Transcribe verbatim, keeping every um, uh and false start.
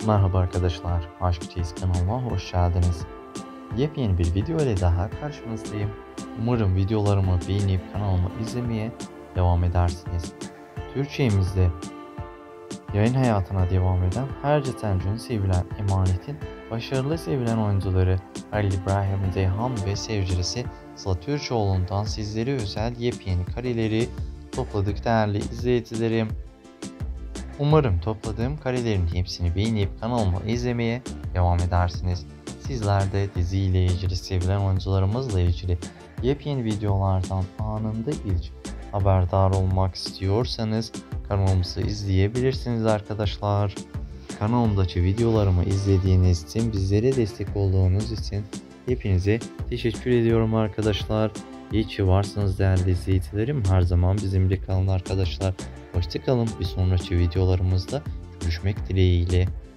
Merhaba arkadaşlar, Aşk Çeyiz kanalıma hoş geldiniz. Yepyeni bir video ile daha karşınızdayım. Umarım videolarımı beğenip kanalımı izlemeye devam edersiniz. Türkçemizde yayın hayatına devam eden Her Geçen Gün sevilen Emanet'in başarılı sevilen oyuncuları Halil İbrahim Ceyhan ve sevgilisi Sıla Türkoğlu'ndan sizlere özel yepyeni kareleri topladık değerli izleyicilerim. Umarım topladığım karelerin hepsini beğenip kanalımı izlemeye devam edersiniz. Sizler de diziyle ilgili, sevilen oyuncularımızla ilgili yepyeni videolardan anında ilk haberdar olmak istiyorsanız kanalımızı izleyebilirsiniz arkadaşlar. Kanalımdaki videolarımı izlediğiniz için, bizlere destek olduğunuz için hepinize teşekkür ediyorum arkadaşlar. İyi ki varsınız değerli izleyicilerim. Her zaman bizimle kalın arkadaşlar. Hoşçakalın. Bir sonraki videolarımızda görüşmek dileğiyle.